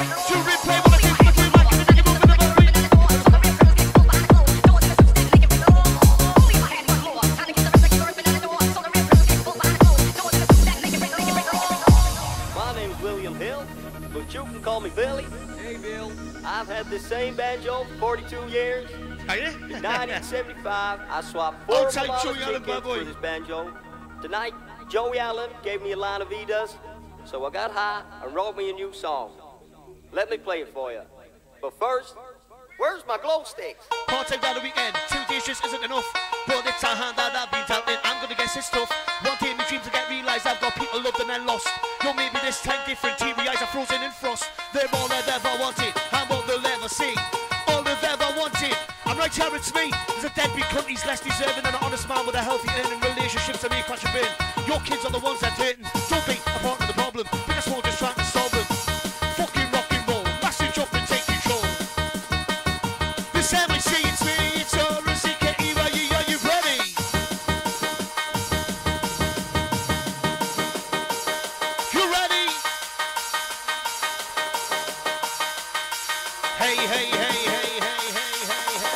To replay what I did for the team, I can make it move in the memory. My name's William Hill, but you can call me Billy. Hey, Bill. I've had this same banjo for 42 years. Are you? In 1975, I swapped 4 of Outside my Joey Allen, tickets boy. for this banjo. Tonight, Joey Allen gave me a line of Vidas, so I got high and wrote me a new song. Let me play it for you. But first, where's my glow sticks? Part-time down the weekend, 2 days just isn't enough. But it's a hand that I've been dealt in, I'm gonna guess it's tough. One day in my dreams I get realised I've got people loved and then lost. Yo, maybe this time different, teary eyes are frozen in frost. They're all I've ever wanted, and what they'll ever see. All they've ever wanted, I'm right here, it's me. There's a deadbeat country's less deserving than an honest man with a healthy earning relationships that may crash a bin. Your kids are the ones that hurting, don't be a part of the problem, because we're just trying to solve them. Fucking rock and roll, massive jump and take control. This MIC, it's me, it's R-C-K-E, are you ready? You ready? Hey, hey, hey, hey, hey, hey, hey, hey, hey.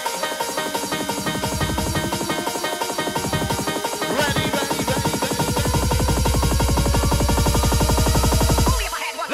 Ready, ready, ready, ready, ready.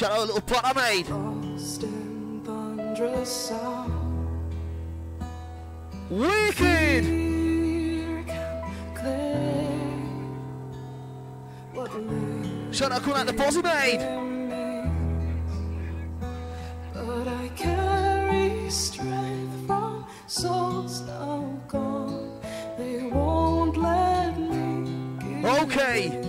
Shout out a little pot I made. Wicked! Shout out, calling out the bossy made. But I carry strength from souls now gone. They won't let me. Okay.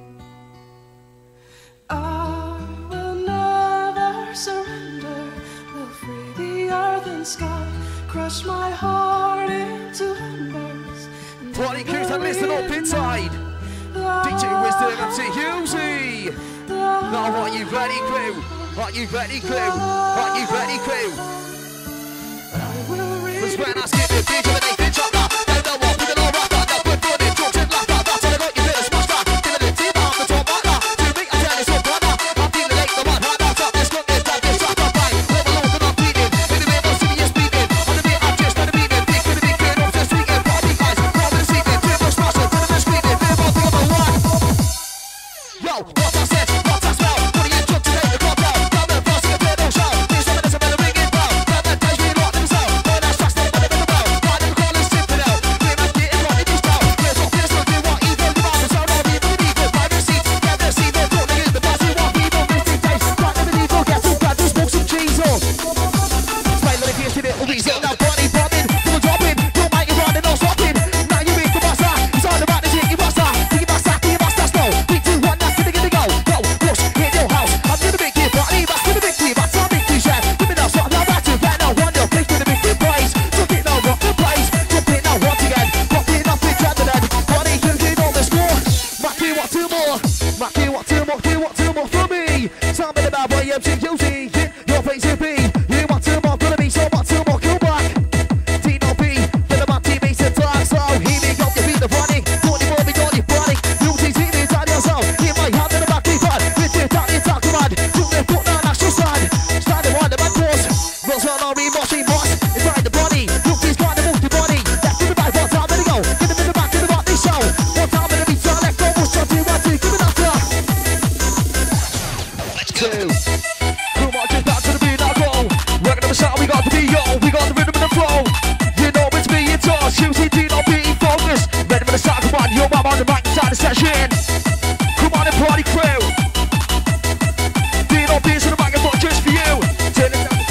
I will never surrender. Will free the earth and sky. Crush my heart into embers. Party crews that listen up inside. DJ Wisdom, MC Husey. Now are you ready, crew? Are you ready, crew? Are you ready, crew? Cause when I skip the beat of an 8-inch chopper, they know what we're gonna rock that. We're running, talking like that. Till I got you bit of smash that. Give it a team on the top partner. To me, I tell you so brother. I'm feeling like the one hand out up. This gun is down, this rock up right. Overload and I'm beating. In the way of city is speaking. On the beat, I'm just gonna beat it. Big to the big kid, up to streaking. Party guys, grab the seating. Too much smash, up to the screaming. They're both the other one. Yo, what's that sense? What's that smell? What do you jump to take the crowd down? Down the boss, you can no show. This one is a better ring it down. Grab that dice, we lock themselves. When I strike, stay by the bell. Why them call us simple now? We might get it right in this town. Here's what this will do, what evil you are. The sound of evil and evil. Private seats, get the seat, they're talking in the boss. You want people, mystic taste. Got them and evil, get some blood, just smoke some cheese on. Smile like a kid, it will be so now body bombing. People dropping, don't mind you running, no stopping. Now you make the boss, it's all about the jiggy boss. Jiggy boss, slow. 3, 2, 1, that's gonna get it go. Go, push, hit your house. I'm gonna make it party, that's gonna make me, that's how make me chef. Give me now, so now that's it, right now, one, your place gonna make the price. Jump in now, rock the place. Jump in now, once again. Pop in up, it's under then. Party, you get on the score. Mackie, what two more? Mackie, what two more? You want two more from me? Tell me about boy, MC Husey. Your place to be. You want two more, gonna be so much two more, kill back. Dino B, get my teammates to talk, so he make up, you beat the running. 24, we got it running. You see me, down yourself. In my hand in the back, keep on. With the down, it's out, come on. Do the foot down, actual side. Standing on the back doors. Rolls on our remorse, inside the body. Look, he's got the multi body. Left in the back, one time, let it go. Get him in the back, in the rock, they show. One time, let it be so left over. Shot, 2, 1, 2, give it up, yeah. Let's go. Come on, just back to the beat, now go. Working on the sound, we got the beat, yo. We got the rhythm and the flow. You know it's me, it's us. Husey, Dino B, focus. Ready for the sound, come on. Yo, I'm on the mic inside the session. Come on and party crew. Dino B's in the microphone just for you. Turn it down.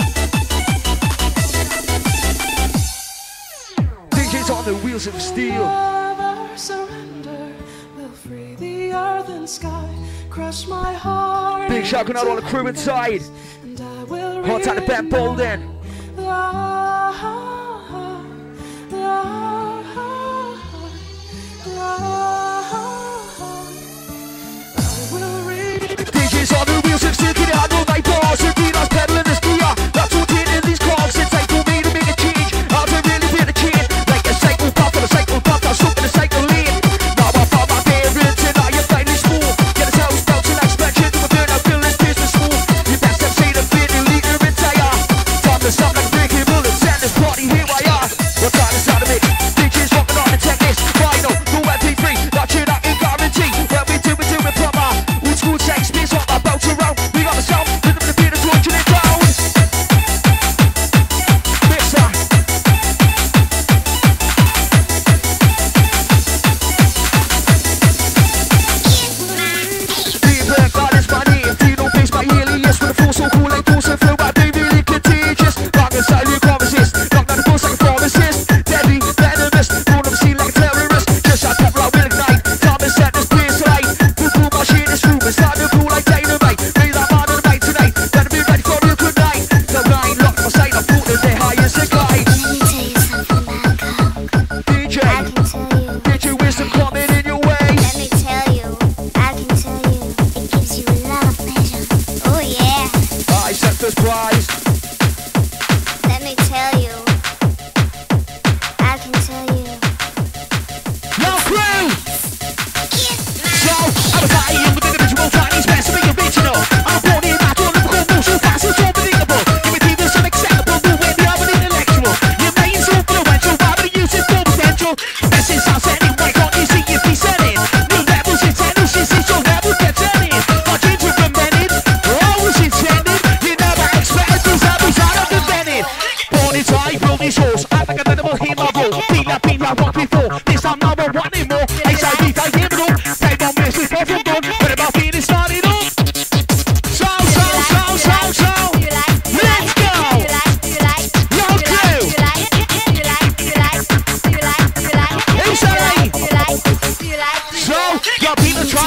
DJ's on the wheels of steel. Never surrender. Will free the earth and sky. Crush my heart. Big shout out all the crew inside. And I will Hot out the Ben Bolden. DJ's on the wheels of steel. Can you handle my balls? And Dino's pedaling this gear. That's what it in these clogs. It's like for me to make a change. How to really feel the change. Like a cycle pop on a cycle pop. I'm stuck in a cycle lane. Now I found my parents and I am finally smooth. Get his house down till I expect you to a burn. I feel this business smooth. You best have seen a bit illegal retire. Time to stop like breaking bullets.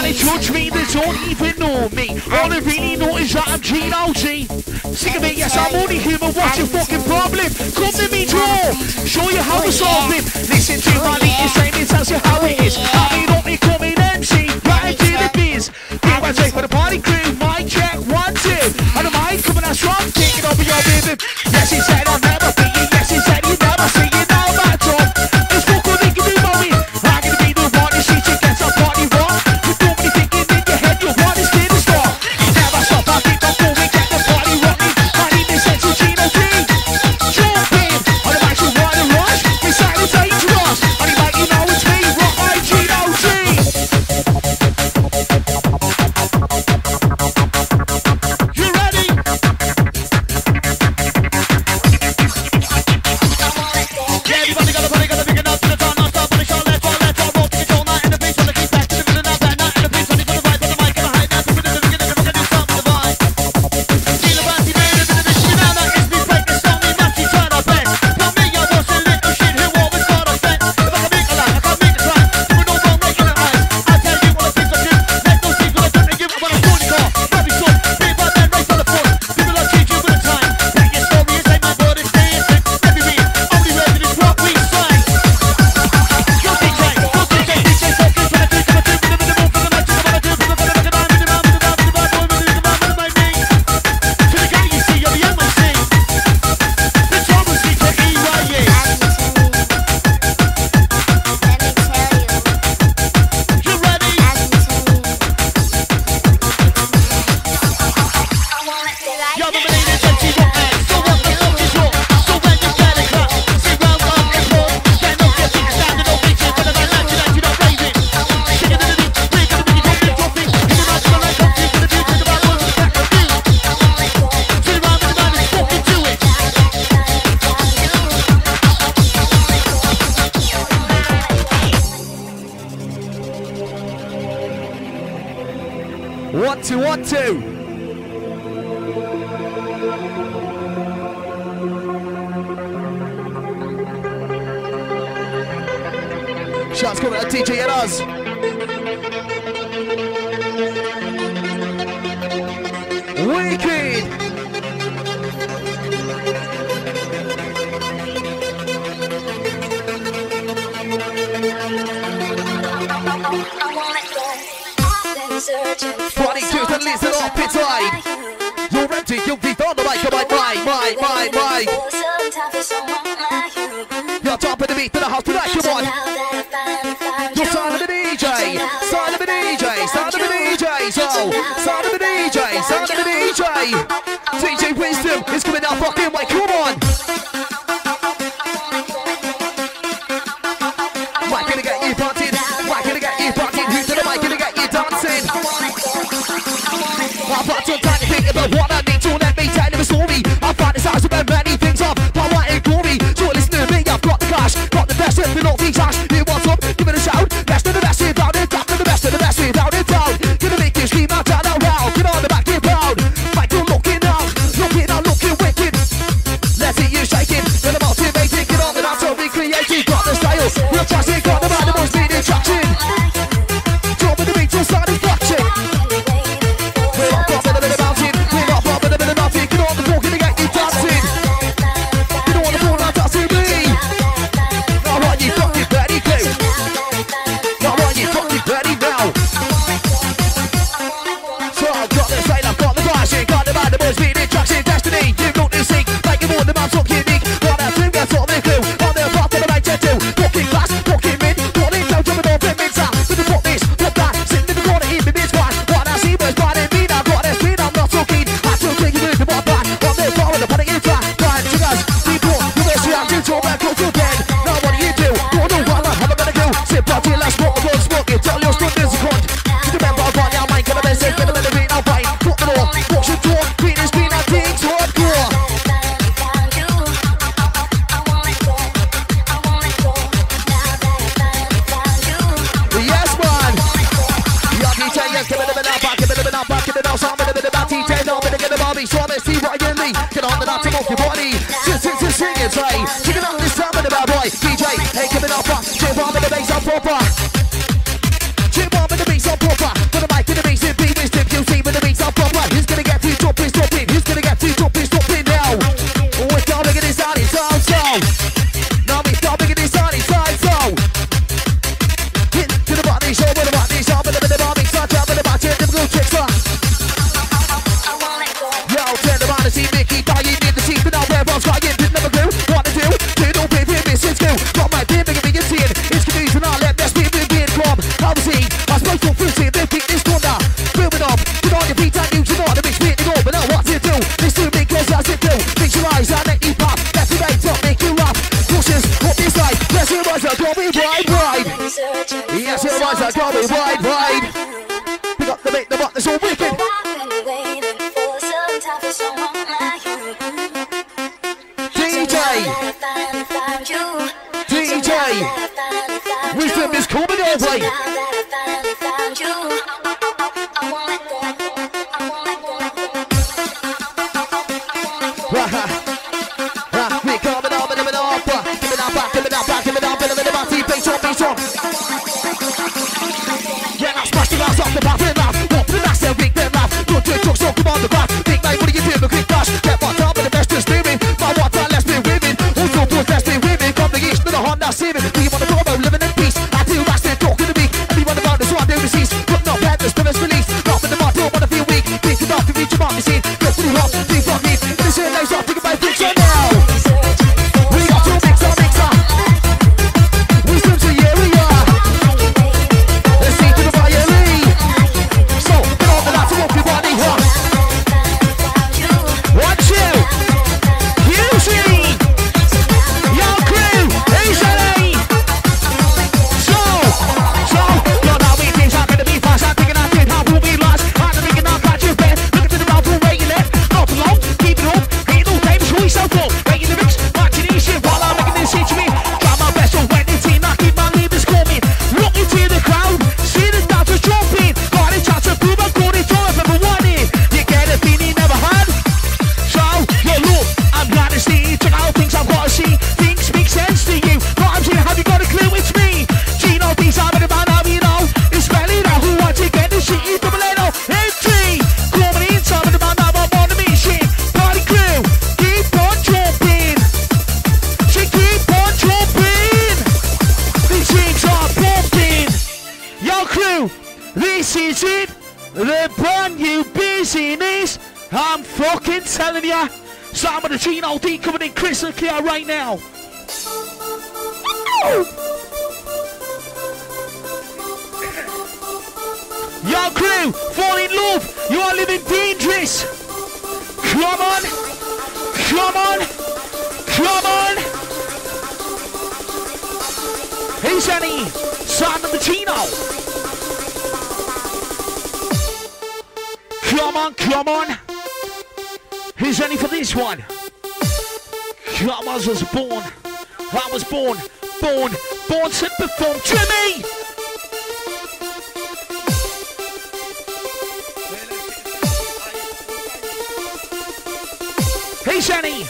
they judge me, they don't even know me. All they really know is that I'm Gino G. Sick of it, yes, I'm only human, what's your fucking problem? Come to me, Joe, show you how to solve it. Listen to my latest train, it tells you how it is. I mean, up me coming MC, right to the biz. Here I take for the party crew, mic check, 1, 2. And the mic coming out strong, taking over your rhythm. Yes, he said I'll never be you, yes, he said he'll never see you, now my top. It's fuck all they can do about me. I'm gonna be the one to see you get some party rock. You don't be thinking in your head, you want to stay the star. Never stop, I keep on going, get the party rocking. My name is Central Gino G. Jump in, on the mic you wanna rush. We silent dangerous, on the mic you know it's me, rock my Gino G. You ready? Yeah, everybody got a body, got a big enough to the time, non-stop on the show, let's all roll to control, not in the beat, so the keep back to the middle, not that, not in the beat, so they gonna vibe on the mic, and the hype, now to the beginning, we're gonna do something divine. See the bouncy man, in the mission, now that is me, break the stone, me, Nancy, turn our best. Tell me, I was a little shit, who always got a bet. If I can make a lie, I can't make a try, doing no wrong, making it right. I'll tell you what I think I do, let those things when I don't give up on a phone call. Very soon, big bad man, race on the phone, people are changing with the time. Take your story and take my word and stay in it. Every beat, only ready is what we sign. Yo DJ, focus, when I do, come on, do, with the move, for the match, come on, do, for the fun, with the man, with the man, with the man, with the bad boy, with the man, with my me. To the guy you see, you're the MIC. The trouble speak for EYE. You ready? You're the ladies and she won't act. So what the fuck is wrong? So when you get it clap, say round up and roll. Then don't get it standing on bitches, but if I like you, that you don't raise it. Shake it in the beat, break it in the beat, drop it. Give me right to the right, come to the beat, to the bad boys, back to you. To the round with the man is fucking do it. 1, 2, 1, 2. Shots coming at DJ and us. Wicked. Funny to the listen off inside. You're empty, you'll be on the mic, come on, my. You're top of the beat to the house tonight, come on. You're sign of the DJ, sign of the DJ, sign of the DJ, so sign of the DJ, sign of the DJ. DJ Wisdom is coming out fucking way, come on. Mic gonna get you bunting, mic gonna get you bunting, who's to the mic gonna get you dancing. I'm about to try to think about what I need to let me tell you a story. I fantasize about many things of power and glory. So listen to me, I've got the cash, got the best of the naughty cash. You want some? Give it a shout. Best of the best without it, top of the best of the best without it down. Gonna make you scream out and around. Get on the back, get proud. Michael looking out, looking wicked. Let's see you shaking. Get them motivated, get on the dance, so recreated. Got the style, real classic, got the animals being traction. Drop in the beat, so start inflection. We're not bobbing a bit of mountain, we're not bobbing a bit of mountain. Get on the floor, gonna get you dancing. Get on the floor, now dancing me. Now what you fucking ready, do? Now what you fucking ready now? So I've got the style, I've got the flashing, got the animals being traction. Destiny, you got to sing, like you want the man so unique. What I think that's what they do, on the part of the right to do. Walking fast, walking mid, falling down, jumping off in mid-top. With the pop this, pop that, sitting in the corner, eating this one. What I see was bad in me, I've got this speed, I'm not so keen. I still think you the ball back, on the floor with the putting in flat. Blind singers, people, you must react to all that close to bed. Now what do you do? Don't know what I'm gonna do. Sit back till I smoke the blood, smoke it, tell your story is a cunt. You remember I'll find your mind, get a message, get a better beat, I'll fight. Put the door, watch the door, beat is being a thing's hardcore. Yes, man. Your DJ is giving them an back, giving them an back, giving them some, giving them a DJ, now I'm gonna get the Bobby, so let's see what you need. Get on the dance and move your body. Sing it, say. Check it out this time with the bad boy. DJ, hey, give it up, chip on with the bass up proper. Chip on with the bass up proper. Put the Guys are going wide. Pick up the beat, the rock, that's all wicked. DJ, Wisdom is coming over. Yeah, now smash the glass off the bar and laugh. Walk to the mass and ring them laugh. Don't do it, jokes, don't come on the ground. Big night, what do you do? A quick flash. Get my top of the best, just steering. My water, let's be women. Also, boys, let's be women. From the east to the Honda Civic. We want to talk about living in peace. I do rash, they're talking to me. Anyone about this one, they receive. Put no patterns, to us release. Drop in the mark, don't want to feel weak. Think enough to reach your mark, you see. Look pretty hot, deep on me. This is nice, I'm thinking about things right now. We got to mixer. Wisdom to you, we are. Let's see to the violin. So, get on the line to walk your body, huh? 1, 2. Eugene. Your crew. Easily. So, you're now meetings are gonna be fast. I'm thinking I did how we'll be lost. I'm thinking I'll catch your bed. Look into the round for where you left. Not long, keep it up. Ain't no time, so we so full. Making the mix, watching these shit while I'm making this hit me. Try my best, so when it's in, I keep my neighbors coming. Look into the crowd, see the dancers jumping. Got a chance to prove I'm good, it's all I've ever wanted. You get a feeling you never had. So, yeah, look, I'm glad to see. Check out things I've got to see. Things make sense to you. But I'm saying, have you got a clue it's me? Gino D's, I'm in the man, how you know? It's spelling out who wants to get the shit. He's double N-O, M-T. Coming in, some of the man, now I'm on the mission. Party crew, keep on jumping. She keep on jumping. These things are pumping. Yo crew, this is it. The brand new business. I'm fucking telling ya. Some of the Gino D coming in crystal clear right now. Yo crew, fall in love. You are living dangerous. Come on. Come on. Come on. Hey Jenny, son of the Gino. Come on, come on. Who's ready for this one? Come on, I was born. I was born to perform. Jimmy! Hey, Jenny!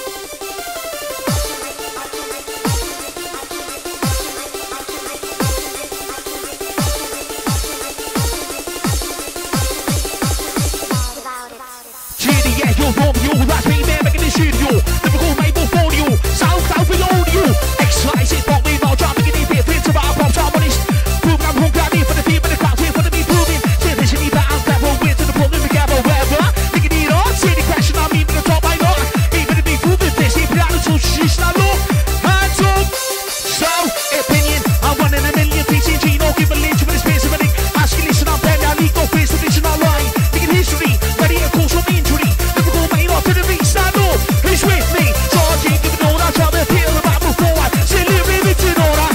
You're wrong, you're last me man making the studio. Liverpool made portfolio, South below you. Excited, but we know dropping in the things about pop harmonies. Boom, I'm home down here for the team and the crowd here for the me proving. Say this me back, that will win to the problem we gather wherever. Thinking it all, see the question, I'm even the top, I know. Even to be proving this, even out until she's not low. Hands up. So, opinion, I'm running a million pieces. Gino, give a lynch with his face of a link. Ask you, listen, I'm bad, now legal face, the vision online. Thinking history, ready to cause from injury. To the beat, stand up, who's with me? Charging, giving all that time to feel about before. Salute, limited order.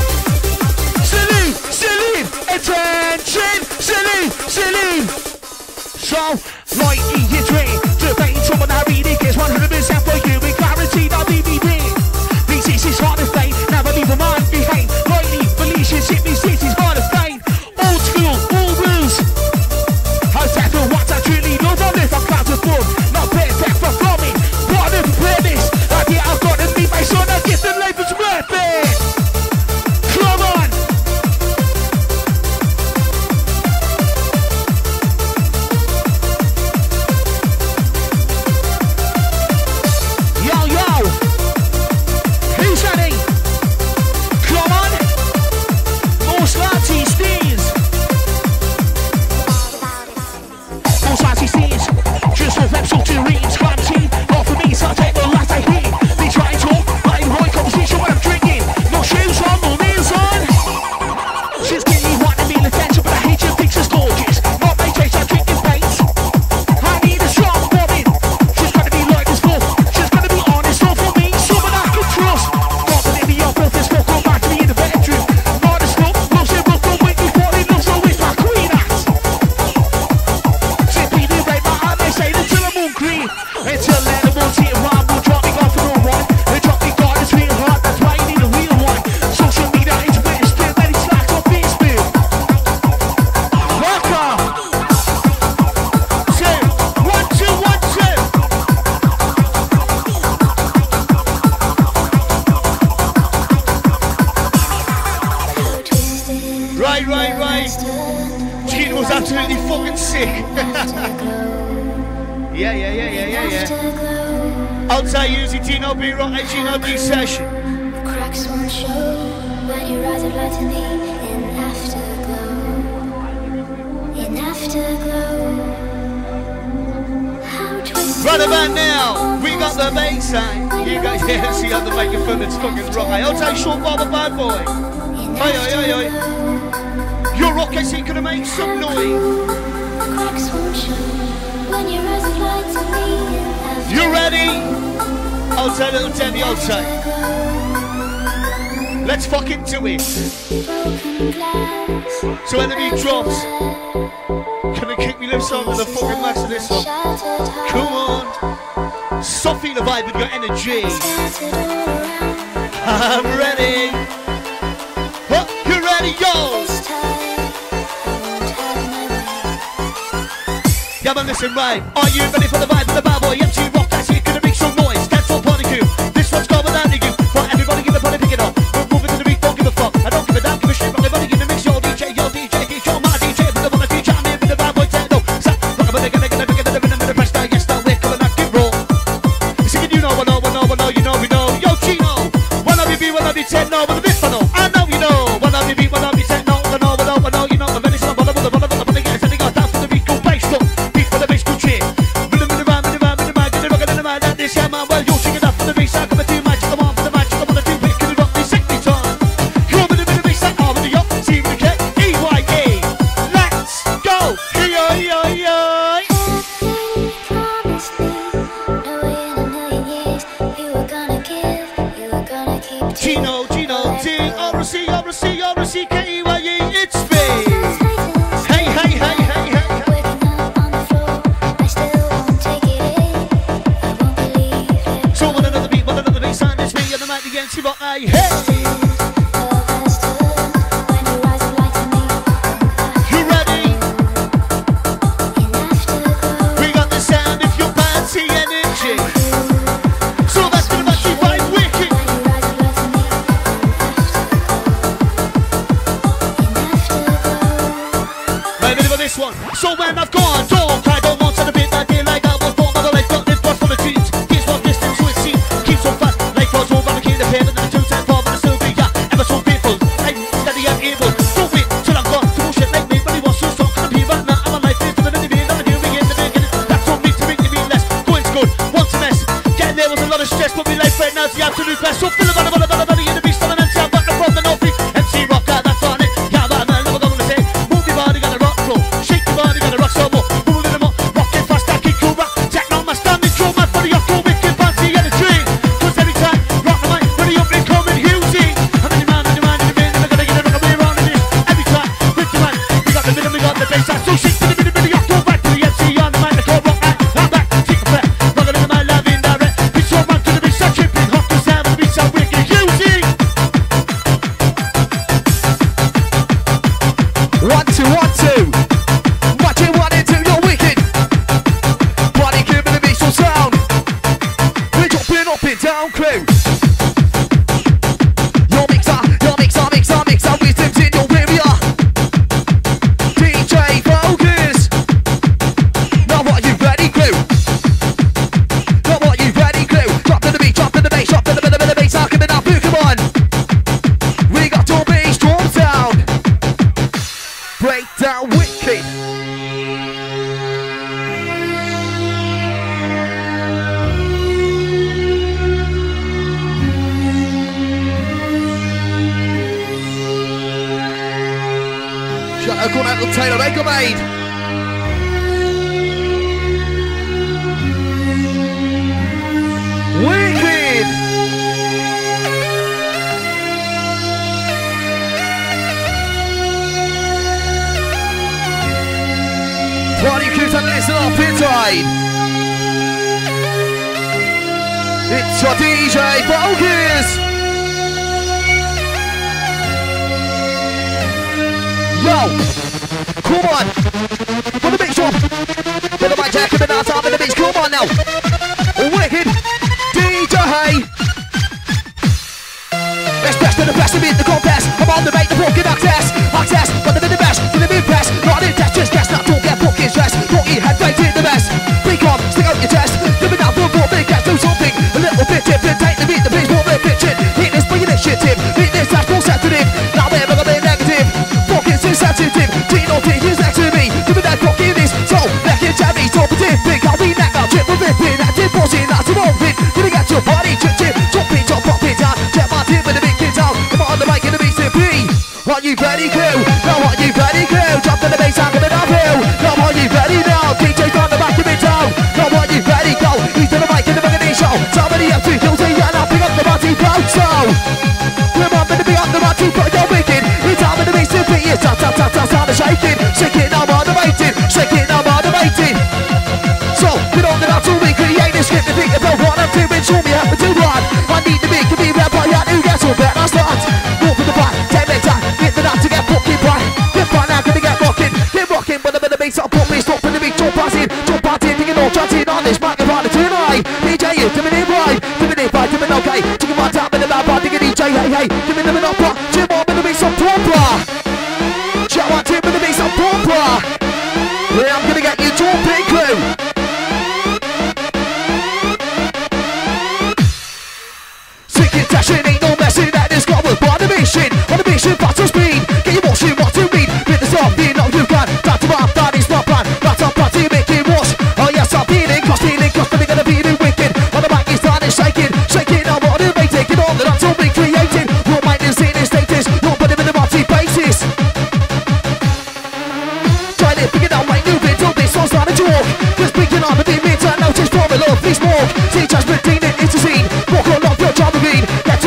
Salute, attention, salute. So, like easy dream, debate someone I read it gets 100% for you. We guaranteed our DVD. This is hard to fade, never leave a mind behind. Lightly, Felicia's hit me, city's hard to fade. Old school, all rules. How's that for what I truly love? I'll live on clouds of fun. For farming, what if premise? Yeah, I've got to be my son, I get the labor's worth it. Come on. Right. Gino was absolutely fucking sick. Yeah. Outside using Gino B Rock and Gino B session. Cracks won't show when your eyes are light to me in afterglow. In afterglow. How twisted. Right about now, we got the bass line. You guys here see how the microphone is fucking rock. Outside short Bob a bad boy. Oi. Your rock is gonna make some noise. Cracks won't show when your eyes are light to me in afterglow. You ready? Outside little Debbie, outside. Let's fucking do it. So when the beat drops, can I kick me lips on to the fucking max of this one? Come on. So feel the vibe with your energy. I'm ready. What? You ready, yo? Yeah, man, listen, right. Are you ready for the vibe of the bad boy? MC Rock, that's it, gonna make some noise. Cancel party crew. This one's going without you. For everybody, give a party, pick it up. We're moving to the beat, don't give a fuck. I don't give a damn, give a shit. Everybody give a mix, yo DJ, teach your my DJ. But I wanna teach I'm in with the bad boy techno. Stop, rock about it, gonna the rhythm and the press now. Yes, now we're coming out, get raw. Singing, you know, we know. Yo, Chino, one of you be, one of you techno, but the bit for no. I know you know. One of you be, one of you techno, I know, you know. I'm very slow, but I want to get it. Sending out down for the beat, go bass, stop. This yeah, man, well, you're singing up for the bass. I'm gonna do magic, come on for the magic. I wanna do it, can you rock me 60 times? You're with the bass, I'm with the yacht, C with the K, E-Y-E. Let's go! Hey-oi-oi-oi! Promised me, no way in a million years, you were gonna give, you were gonna keep. Gino, T-R-C-K-E-Y-E, it's me! Hey! Waking up on the floor, I still won't take it in. I won't believe it. So one another beat, and it's me and the mic again, see what I hit. When your eyes are light to me. You ready? In afterglow. We got the sound if your fancy energy. So that's gonna make you vibe wicked. When your eyes are light to me. In afterglow. Right, ready for this one? So when I've gone, don't cry, don't want to the bit that day like I was born, mother life, got this was for the dreams. This was distance, so it seems, keeps on fast, like was over the key, the payment, and the 2 times 4, but I still be ever so faithful, like steady and able. Don't wait till I'm gone, to bullshit like me, but he wants to stop, gonna be right now, I'm a life, for the minute, I'm a new begin, the beginning, that's on me to make me less, going's good, once a mess, getting there was a lot of stress, but my life right now is the absolute best, so feel about in the beast, I'm an MC, I'm back from the north, MC Rocker, that's on it, yeah, man, never gonna say, move your body, gotta rock, flow, shake your body, gotta rock some more, moving them up, rocking fast, I keep cool, rock, techno, my standing, draw my body, up, go wicked, fancy energy, cause every time, rock the mic, ready up, they coming, hughesy, how many man, and I'm gonna get it, rock away around this, every time, with the mic, we got the rhythm, we got the bass, so shake to the minute, up, go back to the MC on the mic, I call rock, I'm back, take a breath, rockin' into my love in direct, bitch, so run to the beat, so tripping, hot to sound, the beat, so wicked, hughesy. 1, 2, 1, 2. Watch it, 1 and 2, you're wicked. Body crew with the beat, so sound. We're dropping up and down, crew. Your mixer, wisdom's in your area. DJ Focus. Now what, you ready, crew? Drop to the beat, drop to the bass, drop to the bit of the bass, I'm coming up, come on. We got your bass, drum sound. Breakdown wicked. Shout out, going out to Taylor, Mega Made. Wicked. Party crews and listen up inside. It's your DJ Focus. Yo, come on. Put the mix up. Put the mic jack in the dance arm in the mix. Come on now. Wicked DJ. Let's press to the best of it, the contest. I'm on the make the broken access. ready, crew? Now are you ready, crew? Jump to the bass, I'm coming uphill. Now are you ready now? DJ's on the back of it down. Now are you ready? Go. He's to the mic in the beginning show. Somebody up to guilty and I'll pick up the Marty Pro. So, remember to pick up the Marty Pro. You're wicked. It's time to be stupid. It's time to shake it. Shake it, now motivated. Shake it, now motivated. So, get on the dance to recreate this script. Think about what I'm doing. Show me how to do one. I need to be, can be rap by out. Who gets all better? I start. Walk for the fight. 10 minutes time. Get the dance to get fucking bright. Get right now, gonna get rocking. Get rocking, but I'm in the beat. So I'll put me stop in the beat. Jump passing. Jump partying. Thinking all chanting on this microphone tonight. DJ is doing it right. Doing it right. Doing okay. Taking my time in the lab. I'm thinking DJ. Hey, hey. Giving them an opera. Jim on in the beat. Some proper. Chat one, two in the beat. Some proper. Yeah, I'm gonna get you jumping crew. Dashing, ain't no messing that is got with on a mission, battle speed. Get you watching what to read. With the stuff, you know you can. That to rap, that is not plan. That's up, party, make it wash. Oh yes, I'm feeling cross, but they're gonna be wicked. On the mic is starting shaking, shaking, I'm motivated. Get on the dance, all recreating. Your mind is in its status, you're putting in the multi basis. Try it, pick it up, right, move it, till this song's starting to walk. Just picking up, and the mid-turn, notice for a lot, please walk. See, just routine, it's a scene. Walk on off your job, green.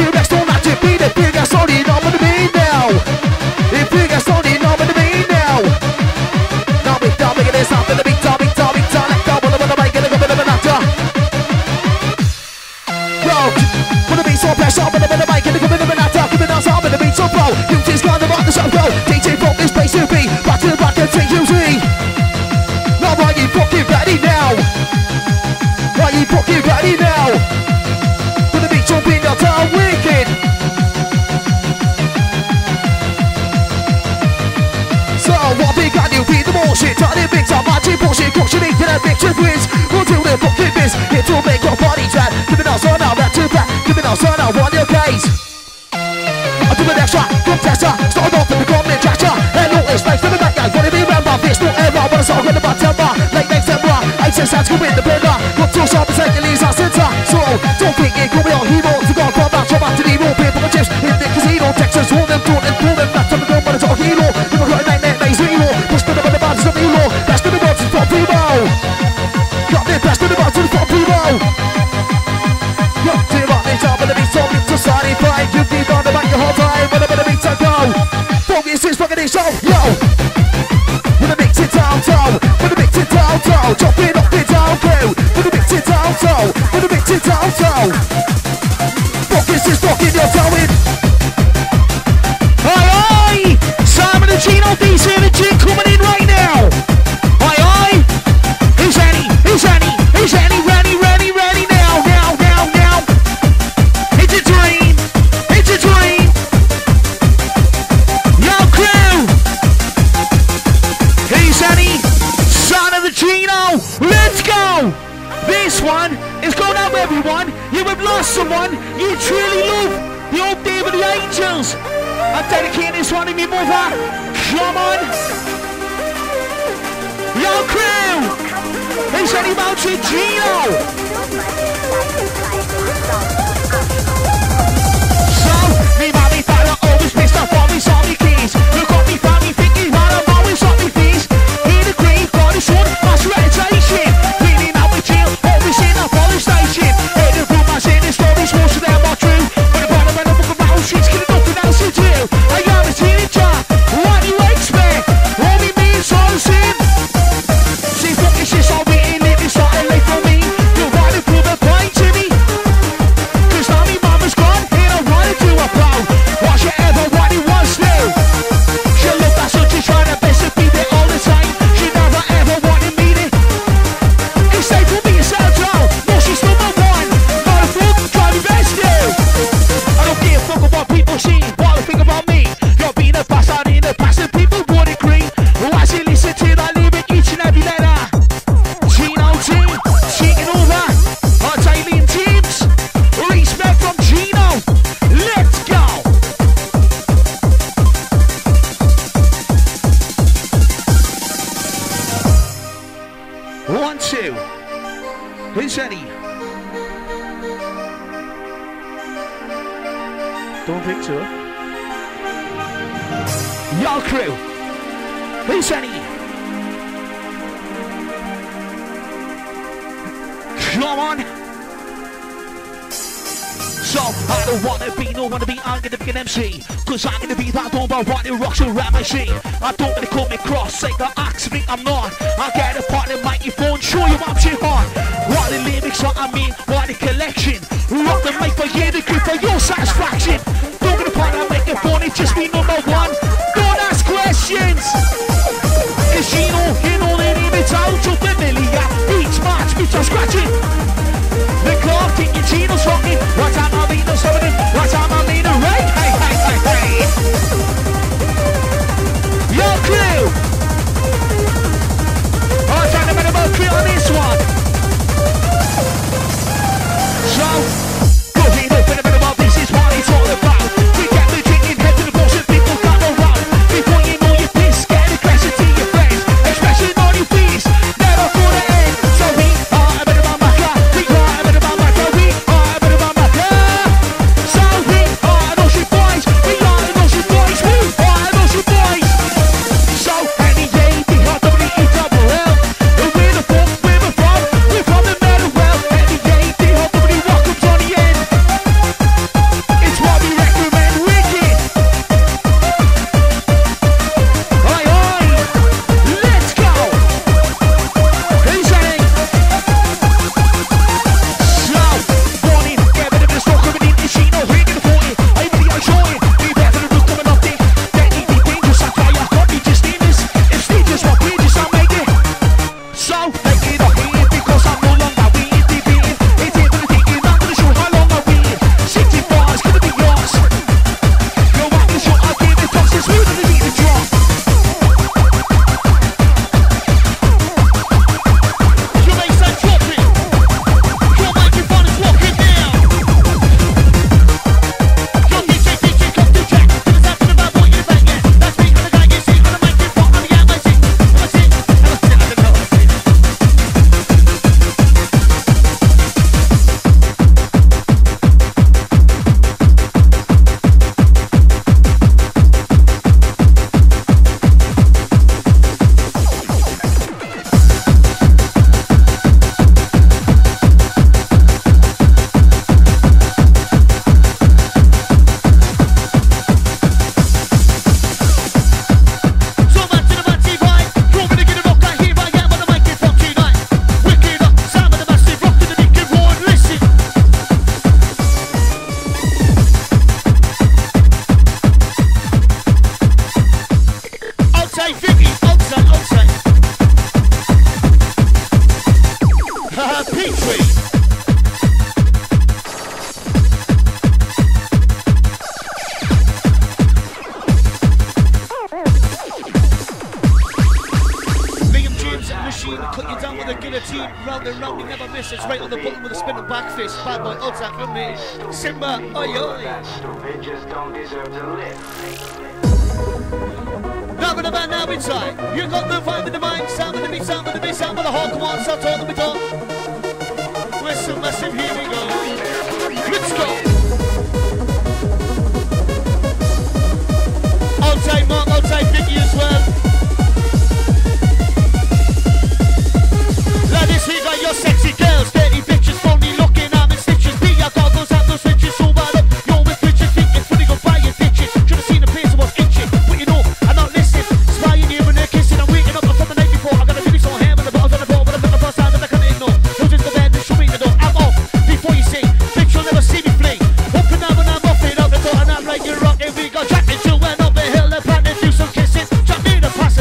Shit, turn it big time, magic bullshit, coach, you need to the picture quiz. We'll do the fucking biz, it will make your body trap. Giving us on our back to back, giving us on our one your case. I do an extra, compressor, starting off with the comment tractor. Hello, it's nice to be back, guys, wanna be remember, this no error, wanna start with the September, late December, 8 cents go in the blender. Got 2 sharp and second leaves our center. So, don't think it, call me on hero, to go from that, from out to the hero, pay for the chips, in the casino, Texas, hold them, back to the gun, but it's all hero. Never got a name, zero, push to the best of the law, best of the world, top people. Got the best of the world, top people. Got the right top of the beat, top into society, fine. You keep on the back your whole time, but the beats are go. Focus is fucking show, yo. When the mix it down, when the mix it down, jump it up and down, go. When the mix it down, when the mix it down, focus is fucking your going. Aye, Simon and Gino DC and the Gin coming in right now. Aye, who's Annie? Who's Annie? Who's Annie? Ready now. It's a dream. Yo, crew. Who's Annie? Son of the Gino. Let's go. This one is going out, everyone. You have lost someone you truly love. The old day with the angels. I'm dedicating this one to me mother. Come on. Yo, crew. It's Eddie Mountain Gino. So, me mommy father always pissed off all me sorry keys. Look at me family thinking that I'm always on me fees. Hear the green, got his son, mass reputation. Cleaning out with jail, always in a police station. Hear the rumors in the stories, most of them are true. But the bottom of the book of our sheets, get nothing else to do. I am a teenager, what do you expect? Only me is all sin. See, fuck this shit, all written, living starting late for me. You're riding through the pine to me. Cause now me mama's gone, and I wanna do a proud. Was you ever what it was new? She looked at such a trying to best to be there all the time. She never ever wanted me to. It's safe for me to settle down. No, she's number one. Not a fool, try me best to. I don't give a fuck about people see what they think about me. You're being a bastard in the past and people would agree. As you listen to that lyric each and every letter. Gino team, taking over. Our daily teams. Respect from Gino. Let's go. 1, 2. Who's Eddie? Don't think so. Yo crew, who's any? Come on. So, I don't wanna be, no wanna be, I'm gonna be an MC. Cause I'm gonna be that number one who rocks around my scene. I don't wanna come across like the axe me, I'm not. I get up on the microphone, show you I'm too hard. What the lyrics are, I mean, what the collection. Rock the mic for you, the group for your satisfaction. Don't get upon the microphone, it's just be number one. Don't ask questions. Cause you know the limits out of familiar. Each match, beats are scratching. The clock ticking, Gino's rocking. What time I mean, no something. What time I mean, right? Hey, hey, hey, hey. Yo, crew. I'm trying to make a more crew on this one. So, go in open a bit about this is what it's all about. We get the drinking, head to the balls and people come around. Before you know you're pissed, get aggressive to your friends. Expression on your face, never gonna end. So we are a bit of a maca. We are a bit of a maca. We are a bit of a maca. So we are an ocean boys. We are an ocean boys. We are an ocean boys. So NEA, DHWE-double-L. We're the fuck, where we're from. We're from the metal well. NEA, DHWE, welcome to the end. It's what we recommend. Wicked. Oi, oi. Let's go. Who's saying? So, warning, get rid of the stock coming in. She know we're gonna fall in. I'm really enjoying. We better than the roof coming up there. That need be dangerous. I try I can't be just in this. If stages what we just I'll make it. So, make it up here because I'm no longer weird. Debating. It's into the thinking. I'm gonna show how long I win. 60 bars gonna be yours. Yo, I'm gonna show I'll give it toss. It's smooth as the beat is drop. Your baseline dropping. Your microphone is walking down. Your DJ come to track. Till it's happening about what you're banging. That's me on the guy you see on the microphone. On the guy I see. What's it? I don't know. So much to the massive vibe. You're gonna get a rock right here. I am on the microphone tonight. Wicked up, sound of the massive rock to the Nick Ward. Listen. Outside, Vicky. Outside, outside. Petrie. Liam James machine, cut you down with a guillotine. Round and round, you never miss. It's right on the button with a spin and back fist. Bad boy, outside from me. Simba, oi oi. Now with the man, now inside. You got the vibe in the mind, sound with the beat, sound with the bass, sound with the heart. Come on, start talking with all. We're so massive, here we go. Let's go. Outside Mark, outside Vicky as well. Ladies, we got your sexy girls, dirty bitches, phony looking, I'm in stitches. Be your goggles, have those switches, so bad up. You're with bitches, thinking, fully go buy your bitches. Should've seen the place I was itching, but you know, I'm not listening. Spying you when they're kissing, I'm waking up from the night before. I got a really so ham and the bottles on the floor, but I'm not the first time that I come in, no. Who's in the bed, and show me the door, I'm off. Before you say, bitch, you'll never see me play. Open up when I'm off it up the door, and I'm like, you're rocking, we got Jack and Jill, went up the hill, and planted, do some kissing. Jack me the pass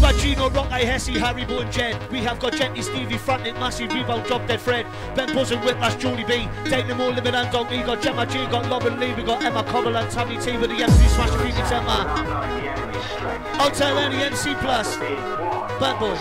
got Gino, Rock, Hesse, Harry, Bo and Jed. We have got Gently, Stevie, Fronted, Massive, Rebound, Drop Dead Fred, Ben Buzz and Whiplash, Julie B. Take them all, living and Dog E. Got Gemma G, got Lob and Lee. We got Emma Cobble and Tammy T with the MC Smash the Freaky Temper. Hotel Any MC Plus. Bad Boy.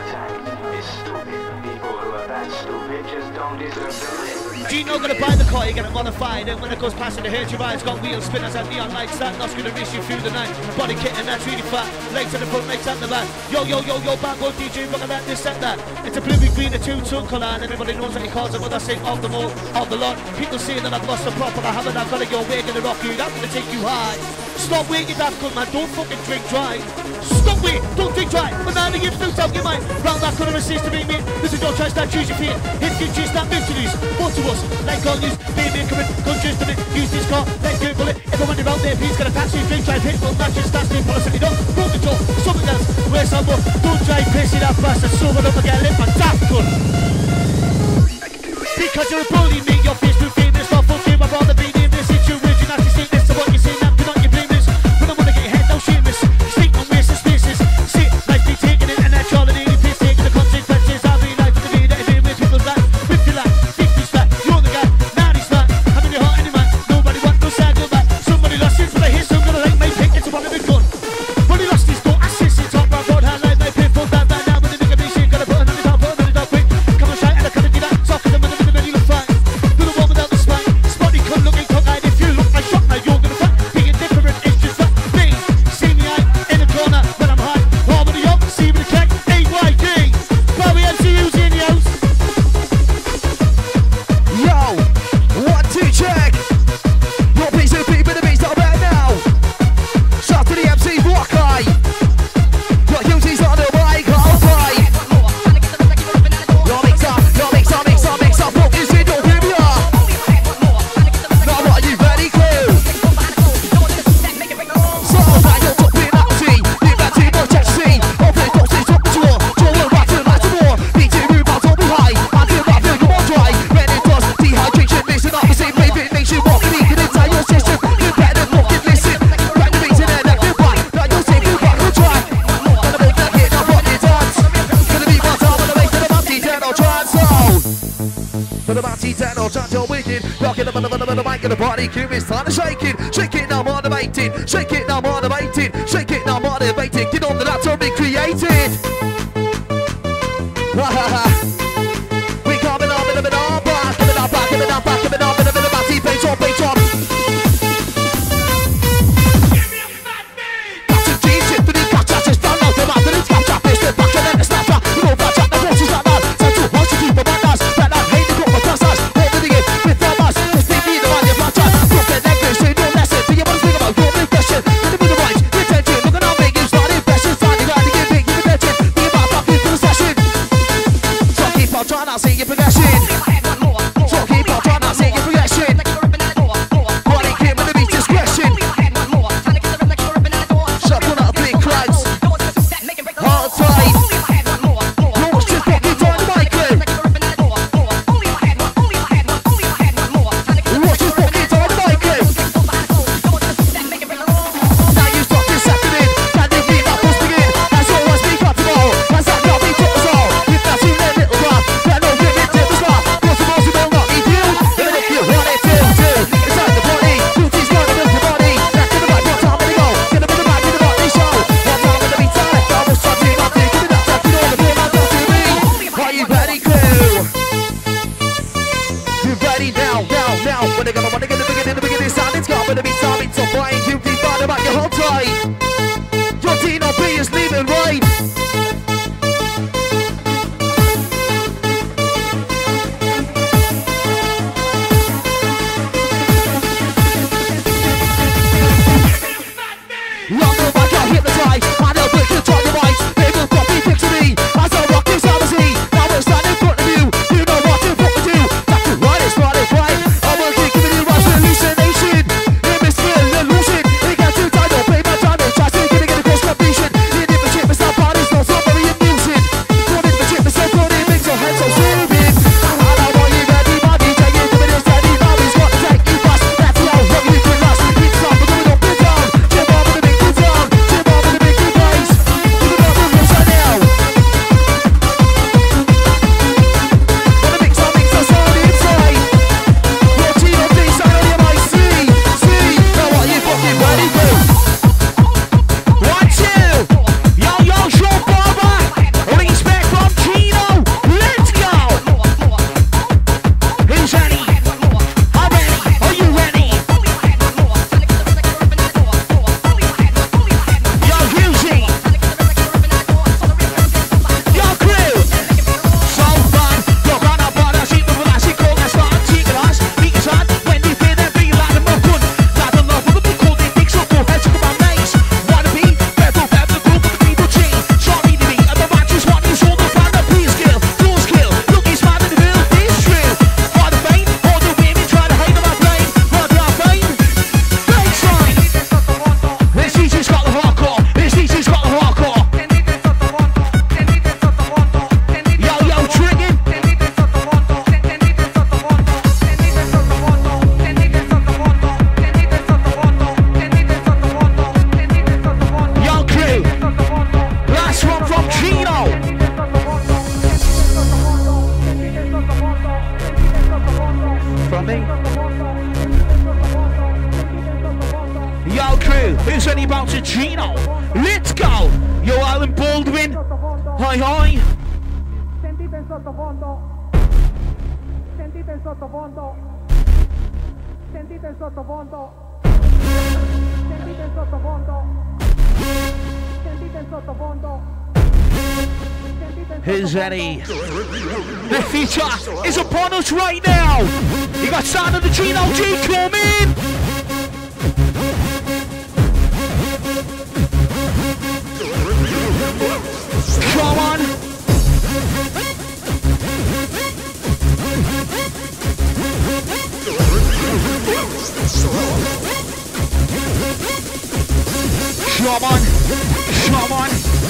Gino gonna buy the car, you get it modified, and when it goes past the hill, your ride's got wheels, spinners and neon lights. That knot's gonna race you through the night. Body kit and that's really fat. Legs to the front, legs at the back. Yo, yo, yo, yo, bad boy DJ, look at that, this and that. It's a bluey green, a two-tone colour, and everybody knows what he calls it, but I say off the mall, off the lot. People saying that I've lost the prop, but I haven't, I've gotta go, we're gonna rock you, that's gonna take you high. Stop waiting, that's good, man, don't fucking drink dry. Stop waiting, don't drink dry. But now you flute out your mind. Round that corner assist to being me. This is your choice, that choose your feet. Hit you choose that move to lose. More to us, like all news. Baby, come in, come just a bit. Use this car, like good bullet. Everyone around there, please get a taxi. Drink drive, hit, well, matches, that's the policy. Don't broke the door, something else. Where's some more? Don't drive, pissy that bastard. Sober up again, live and that's good. Because you're a bully, mate, your face too famous. Not fucking, I'd rather be in this situation. As you say this to what you say, now do not you blame this. When I wanna get your head, no shameless. Speak on wasted spaces. Sit, life be taking it, and that's all it is. Piss taking the consequences. I'll be like to be that if with people's life. Whip your life, think this flat. You're the guy, now he's flat. I'm in your heart, any man. Nobody want no side, go back. Somebody lost his, but I hear some gonna like my pick. It's a one of a gun. When he lost his goal, assist it top round road. Hand like my pit, full down, down, now. When the nigga be shit, gotta put another down, quick. Come on, shy, and I couldn't do that. Talk to them, and you look fine. Do the one without the spine. Spotty cunt looking cockeyed. If you look like shot, now you're gonna fight. Being different is just that. Me, see me out in the corner when I'm high. Harmony up, see me the cake. AYD. Barry MCU's in the house. Yo, 1, 2, check. Your piece of people, the beats that are better now. Shout to the MC Buckeye. Your Hughes on the mic, hold tight. Your mix up, what is it, don't give me up. Now what, you ready, crew? So, now you're dropping up, see. Leave that team on check, see. Open doors, it's up the door. Draw back to like some more. Beat it, move out, don't be high. I feel like I feel more dry. When it does, dehydration, mixing up the same favorite nation. What can eat in inside your system? You better fucking listen. Right the beats in there, left it back. Now you'll say, move back, we'll try. Gonna make that hit, now rock it dance. Gonna be one time on the way to the bounty, turn on trance zone. For the bounty, turn on trance, you're wicked. Rocking up on the mic of the party crew, it's time to shake it. Shake it now, motivated. Shake it now, motivated. Shake it now, motivated. Get on the laptop, be created. We coming up in a bit of back, coming up back, coming up back, coming up in a bit of bounty, page on, page on. Captain G, shit for the catcher, just down out the map, and it's catcher, fish, the back, and then the snapper. We know that chat, the horses like that. So two horses to keep the banners, that I hate the group of customers. Holding it with their mass, just be the man, your flat chat. Look at that, say no lesson, do you want to speak about your big question? Get the bit of right, retention, look at how big you start impressions, time to go to give big, give attention, be about fucking for the session. So keep on trying, I'll see your progression. So keep on trying, I'll see your progression. Body came with the beat discretion. Shuffle up big crowds. Hold tight. Launch just fucking on the mic, crew. Launch just fucking on the mic, crew. Now you stop this happening. Can they be that busting in? That's all I speak up tomorrow. That's that got me to us all. If that's in their little rap, then no give it to the start. What's the most will not need you? Even if you want it to. Inside the body, beauty's gonna build your body. Back to the right, what time to go? Get up in the back in the body show. One time in the meantime, I was starting up here. Give me that tap, you know the ball, now don't do me. Are you ready, crew? You ready now? When they gonna begin the beginning sound, it's got to be time. It's a fine, you keep fighting about your whole tight. Your Dino B is leaving right. Long the mic, I'll hypnotize. I know we can try your rights. They will copy picture me as I rock this fantasy. Now we're standing in front of you. You know what to fucking do. That's the right, it's right, right. I will keep giving you rush hallucination. You miss the illusion. It gets too tight, don't play my time. Yo, crew, who's ready about to Gino? Let's go! Yo, Alan Baldwin. Hi, hi. Sentite il sottofondo. Sentite il sottofondo. Sentite il sottofondo. Sentite il sottofondo. Sentite il sottofondo. Who's ready? The feature is upon us right now. You got sound of the Gino G coming. Come on. Come on. Come on.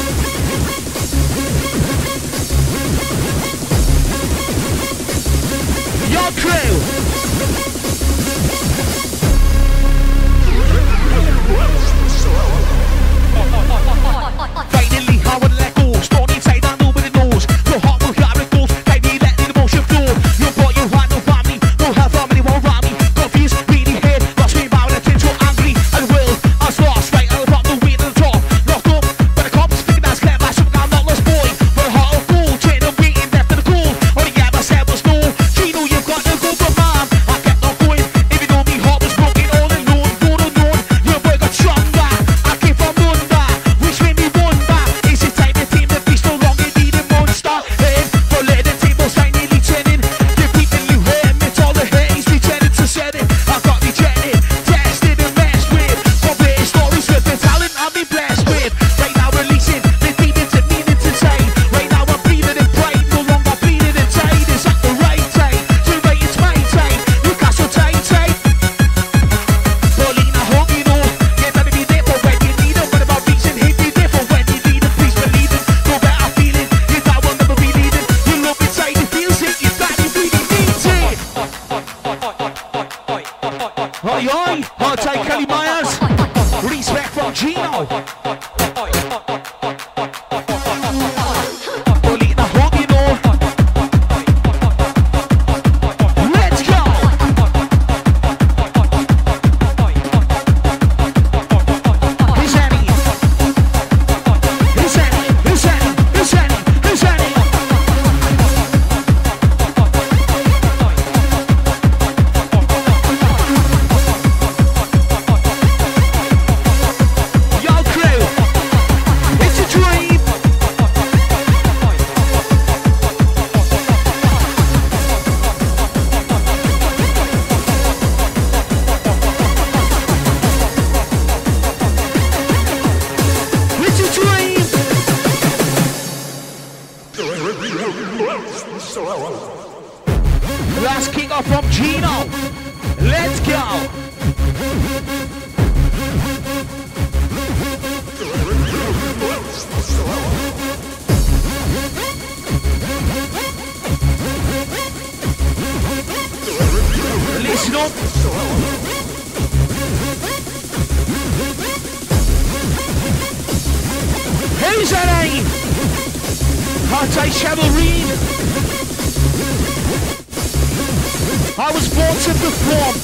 Your crew. Finally, I would let go. Stone inside, I know with the nose. No heart will carry it goes. Baby, let the emotion flow. You brought your heart, no family. No have family, won't rob me. Confused, really hate. Lost me about it, so angry. And will, I was lost, right out of the way to the top. Locked up, but the cops thinking that's clever. Something I'm not lost, boy. But a heart of gold, train and waiting left in the cold. All he ever said was no. Gino, you've got to go for mom. I kept on going, even though me heart was broken all alone. Born unknown, your boy got stronger. I came from under, which made me wonder. Is it time to tame the beast no longer need a monster? Hey, for letting the tables finally turning. The people you heard amidst all the haze, pretending to set it. I got rejected, tested and messed with. Completing stories with the talent I've been blessed with. Right now releasing the demons and meanings inside. Right now I'm breathing in pride, no longer bleeding in tide. It's at the right time, so right it's my time. You got so tight, tight. Paulina, hope you know. Yeah, gotta be there for when you need them. What about reason? Hate me there for when you need them. Please believe it, no better feeling. You thought we'll never be leaving. You look inside, you feel sick, you thought you really need it. Oi, oi, hard tight Kelly Myers. Respect from Gino. Paulina, hope you know. Let's go. Who's ready? Who's ready? Who's ready? Who's ready? Who's ready? Yo, crew, it's a dream. It's a dream. Last kick off from Gino. Let's go. Listen up. Who's ready? Hot tight Cheryl Reed. I was born to perform.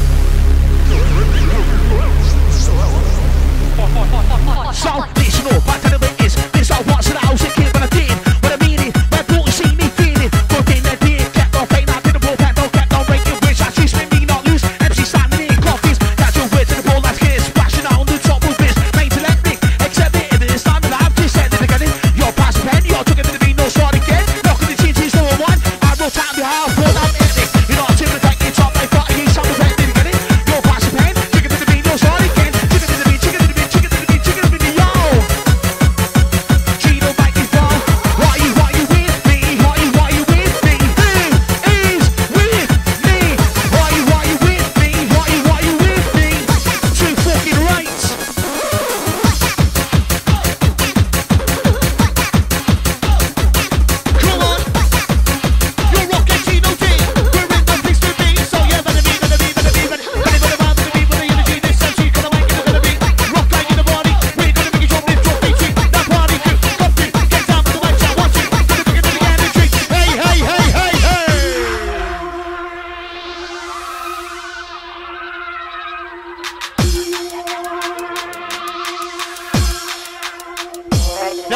So, listen up, I tell you what it is. This I was and I was a kid, but I did what I mean it. My daughter see me feeling. Good thing I did. Kept on playing, I didn't roll back, no kept on breaking. Wish I choose me not lose. MC standing in coffees. That's your words in the ball that's kids. Splashing out on the top of this. Made to let me accept it. If it is time that I've just said it again. You're past pen, you're talking to me, no start again. Knocking the TNT's no one. I wrote out the half, one I'm in it. You're not to take it top, like that, you sound effective, get it? You're past pen, chicken to the beat, no start again. Chicken to the beat, chicken to the beat, chicken to the beat, chicken to the beat, yo!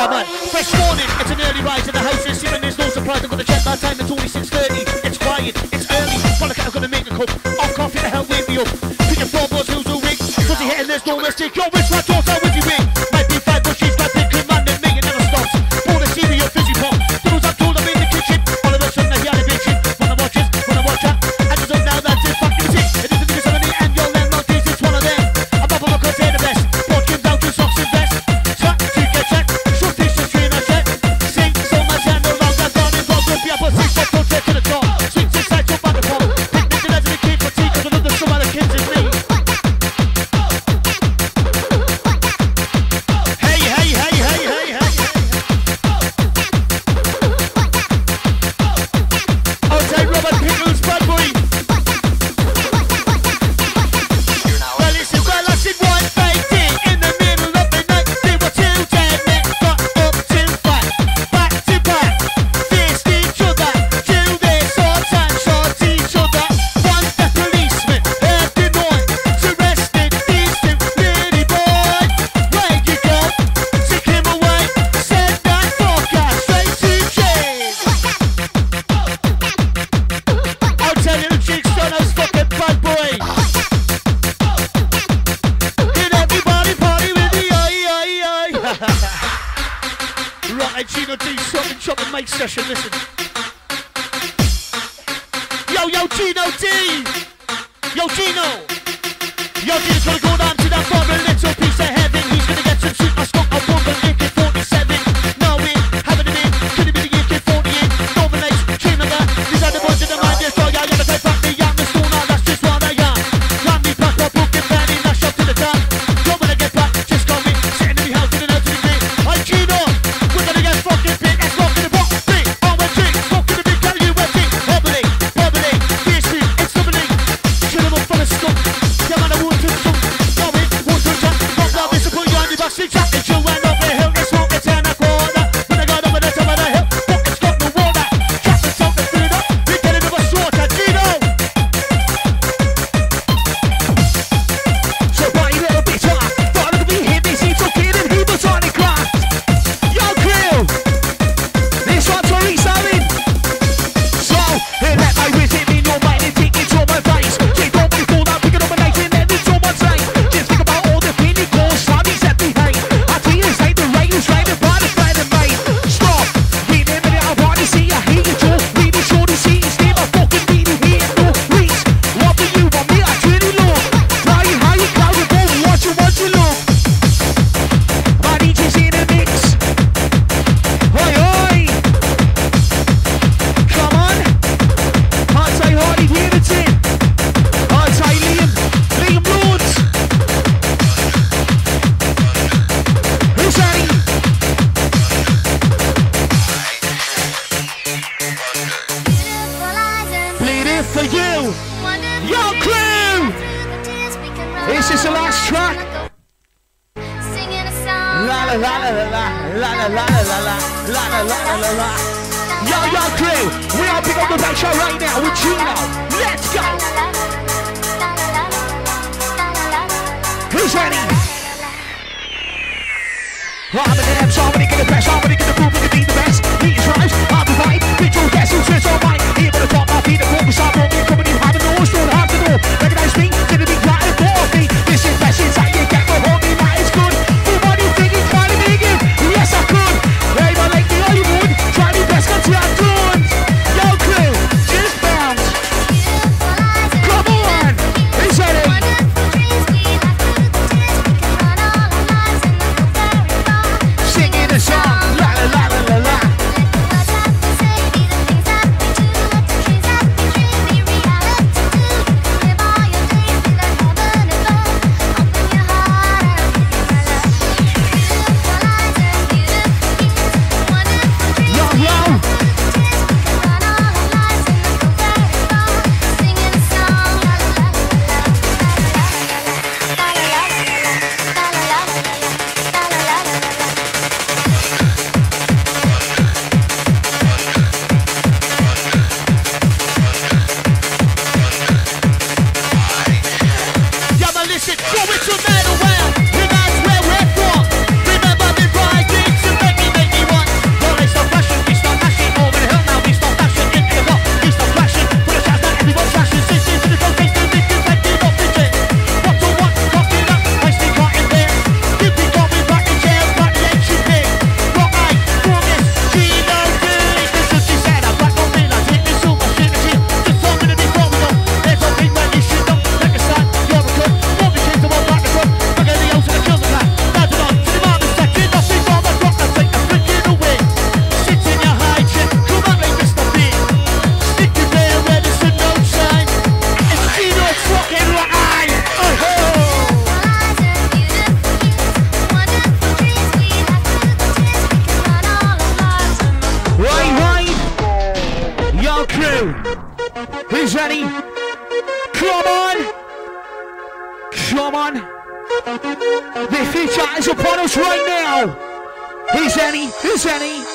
Yeah, man. Fresh morning, it's an early rise in the house. It's even there's no surprise. I'm gonna check my time. It's only 6:30. It's quiet, it's early. I'm gonna make a cup of coffee to help wake me up. Pick your floorboards, who's a rig. Fuzzy hitting, there's no mistake. Yo, which one don't with you ring? Might be 5, but she's got big commanding me. It never stops. Pour the cereal, fizzy pop. Those I'm told I'm in the kitchen. All of a sudden I hear the bitching. Wanna watch it, wanna watch that. And it's up now, that's it, fucking it. It isn't the 70 and you'll learn not these, it's one of them. I'm up on my cause they're the best. Put him down to socks and vest. Swat, to get checked. Short distance train I check. Sing so much and around that down in Bob. Be up on 6 steps, don't take to the top. Swing 6 sides, jump back the pop. Pick the as a kid for tea, cause I love the some other kids is me. Hey, hey, hey, hey, hey, hey. Outside Robert Pickles, bad boy. Well, listen, well, I said one fighting in the middle of the night. They were 2 dead men, got up to fight. Back to back, faced each other. Till they saw time, shot each other. One the policeman heard the noise, arrested these 2 little boys. Where you go? Took him away, sent that fucker straight to jail. I'll tell you, chicks done us fucking bad boy. Did everybody party with the oi. Right, Gino D, shopping mate session, listen. Yo, Gino D! Yo, Gino! Yo, Gino's gonna go down to that farmer, little piece of heaven. He's gonna get some shit, I stuck a bomb on AK-47. No in, having it in, could it be the AK-48? Northern Lights, chain number, these are the boys in the mind, yes, dog, I gotta take back the young, the stone, that's just what I am. Ram me back up, book and penny, lash up to the top. Yo, when I get back, just call me, sitting in the house, in the note to the grave. Hey, Gino, we're gonna get fucking big, let's rock in the box, big, on my drink, smoke in the big, tell you everything, bubbling, fiercely, it's doubling, kill him up for the skunk, yeah man, I won't touch some, no it, won't touch that, not now, this will put you on the back street, chat, it's you went up the hill, it's smoke, it's 10 a quarter, when I got over the top of the hill, fuck, it's got no water, chat, it's out the food up, we get it over slaughter, Gino! So party little bitch, thought it could be him, he took it and he was on the craft. Yo, crew, this one's for East Allen. So, let my wrist hit me, no mind, and take it to my face. They don't really fall down, pick it up a night, and then it's on my side. Just think about all the pinning calls, Sammy's left behind. I feel it's like the rain is right about the friend of mine. Stop, remember that I want to see you, hate you, Joe. Really sure to see you, stay my fucking beating here, no reach. What for you, want me, I really low. Flying high, you cloud, you both watch you look. My DJ's in the mix. Oi, oi! Come on! Outside Hardy Davidson! Outside Liam Lords! Who's Harry? Bleeding for you! Yo, crew! This is the last track! La la la la la la la la la la la la la la la. Yo, crew, we are picking up the back show right now with Gino. Let's go. Who's ready? I'm in the M, so I'm gonna get the best, I'm gonna get the boom, gonna be the best. Heat is rise, I'll be fine. Ritual guess who turns on mine. Here on the top, my feet, the walk beside me, coming in, having no store, have to know. Recognize me, gonna be right and for me. This is best, it's how you get the homie, that is good. Yes, I could. Hey, I like the Hollywood. Try me best, got to have done. Yo, crew, just bounce. Come on. Who's ready? Singing a song. La la la la la la. Who's Annie? Come on! Come on! The future is upon us right now! Who's Annie? Who's Annie?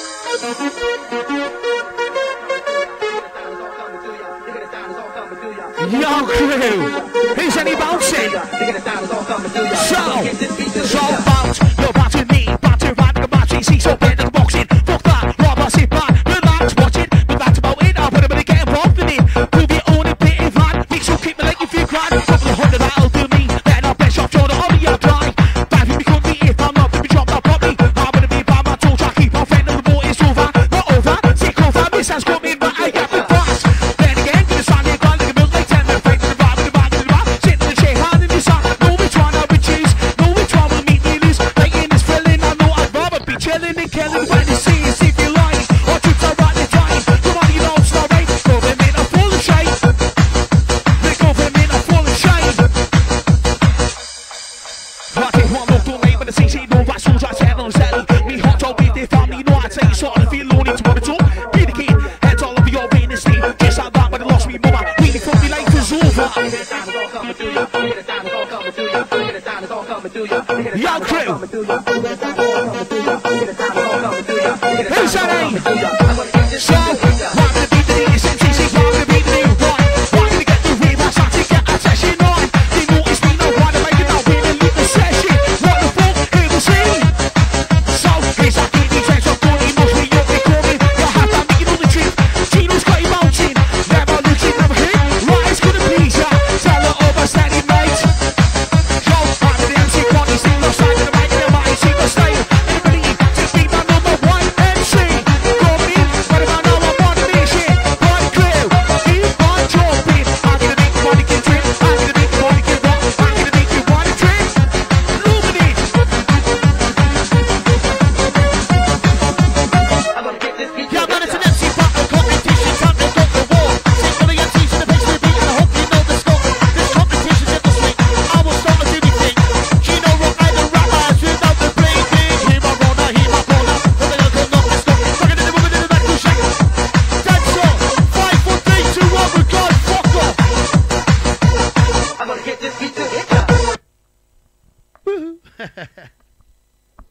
Yo crew! Who's Annie bouncing? So bounce! You're about to need, about to ride like a battery, see so bad like boxing. Fuck that, rubber, sit back, relax, watch it. But that's about it, I'll put a bit of get involved in it. Prove your own and bit of hand, make sure keep me like if you grind. Drop the 100, that'll do me. Then I'll bet off Jordan, I'll be out dry. Bad me couldn't be if I'm not, be dropped out properly. I'm gonna be by my tool, try keep on friend of the ball, it's over. Not over, take over, this has got me, but I got the fast. Then again, gonna stand here, grind like a milk, like 10 men, fight in the vibe, in the bag, in the vibe. Sitting in the chair, hand in the sun, know which one I would choose. Know which one will meet me lose. Like in this feeling, I know I'd rather be chilling and killing when the sea is if you like. Or troops are right the time. Come on, you know it's not right. Go them in a full of shade. They go them in a full of shade. I take one look, don't make, but the CC no right, so I said on Sally. Me hot dog with their family, you know I'd say sort of feel lonely to want to talk. Be the kid, heads all over your vein and sleep. Just like that, but they lost me, mama. Really thought me life was over. Young crew. Who's that name? So,